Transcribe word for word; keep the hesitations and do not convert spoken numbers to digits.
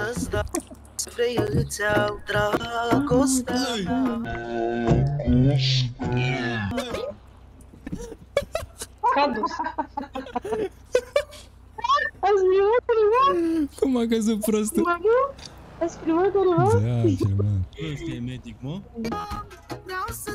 să-ți dau. Vrei îți iau dragostea. Cadus. Ați primat cuiva? Cum a căzut prostul? Mă, nu? Ați primat cuiva? Da, cel mai. Ăsta e medic, mă? Vreau să